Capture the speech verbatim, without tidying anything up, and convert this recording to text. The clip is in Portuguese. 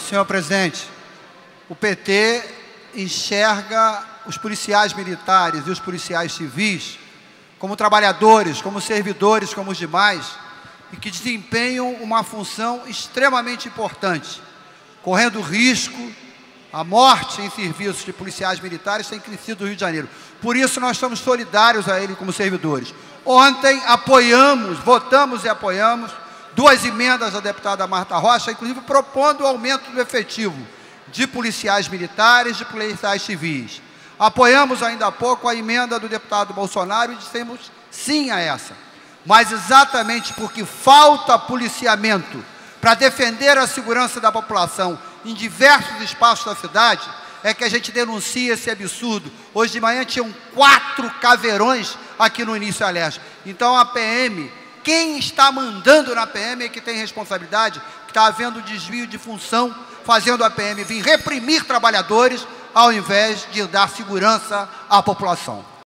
Senhor presidente, o P T enxerga os policiais militares e os policiais civis como trabalhadores, como servidores, como os demais, e que desempenham uma função extremamente importante, correndo risco. A morte em serviços de policiais militares tem crescido no Rio de Janeiro. Por isso, nós somos solidários a ele como servidores. Ontem, apoiamos, votamos e apoiamos duas emendas da deputada Marta Rocha, inclusive propondo o aumento do efetivo de policiais militares, de policiais civis. Apoiamos ainda há pouco a emenda do deputado Bolsonaro e dissemos sim a essa. Mas exatamente porque falta policiamento para defender a segurança da população em diversos espaços da cidade, é que a gente denuncia esse absurdo. Hoje de manhã tinham quatro caveirões aqui no Início a Leste. Então a P M, quem está mandando na P M é que tem responsabilidade, que está havendo desvio de função, fazendo a P M vir reprimir trabalhadores, ao invés de dar segurança à população.